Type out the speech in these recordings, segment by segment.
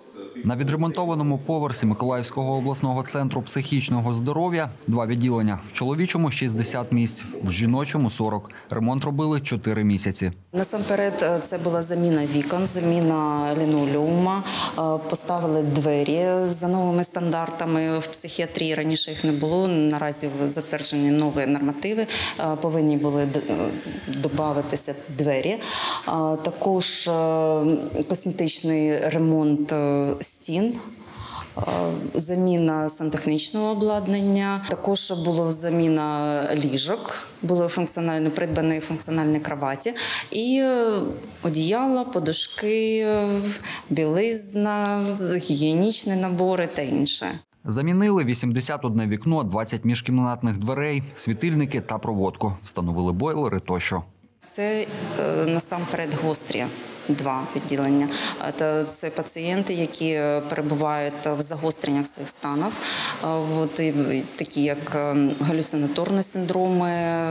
На відремонтованому поверсі Миколаївського обласного центру психічного здоров'я 2 відділення. В чоловічому – 60 місць, в жіночому – 40. Ремонт робили 4 місяці. Насамперед це була заміна вікон, заміна лінолеума, поставили двері за новими стандартами в психіатрії. Раніше їх не було, наразі затверджені нові нормативи, повинні були додатися двері. Також косметичний ремонт стін, заміна сантехнічного обладнання, також була заміна ліжок, були придбані функціональні кроваті і одіяла, подушки, білизна, гігієнічні набори та інше. Замінили 81 вікно, 20 міжкімнатних дверей, світильники та проводку. Встановили бойлери тощо. Це насамперед гострі 2 відділення. Це пацієнти, які перебувають в загостреннях своїх станів, такі як галюцинаторні синдроми,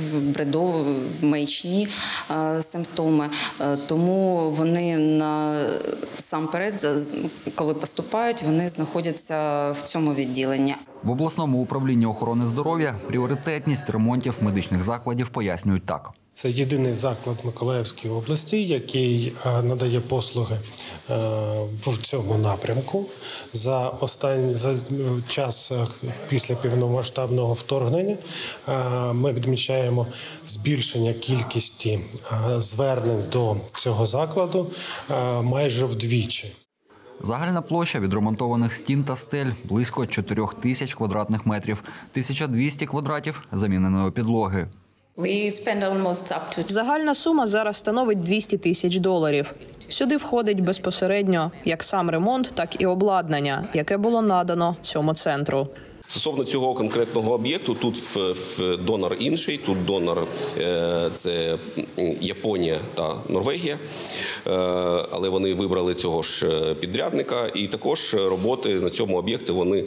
маячні симптоми. Тому вони насамперед, коли поступають, вони знаходяться в цьому відділенні. В обласному управлінні охорони здоров'я пріоритетність ремонтів медичних закладів пояснюють так. Це єдиний заклад Миколаївської області, який надає послуги в цьому напрямку. За час після повномасштабного вторгнення ми відмічаємо збільшення кількості звернень до цього закладу майже вдвічі. Загальна площа відремонтованих стін та стель – близько 4 тисяч квадратних метрів, 1200 квадратів заміненої підлоги. Загальна сума зараз становить $200 тисяч. Сюди входить безпосередньо як сам ремонт, так і обладнання, яке було надано цьому центру. Стосовно цього конкретного об'єкту, тут донор інший, тут донор – це Японія та Норвегія, але вони вибрали цього ж підрядника, і також роботи на цьому об'єкті вони,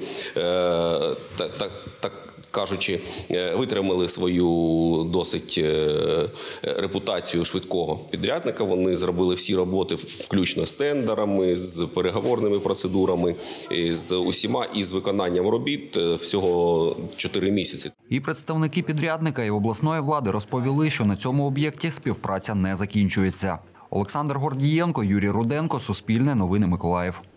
так кажучи, витримали свою досить репутацію швидкого підрядника. Вони зробили всі роботи, включно з тендерами, з переговорними процедурами, з усіма і з виконанням робіт всього 4 місяці. І представники підрядника і обласної влади розповіли, що на цьому об'єкті співпраця не закінчується. Олександр Гордієнко, Юрій Руденко, Суспільне новини Миколаїв.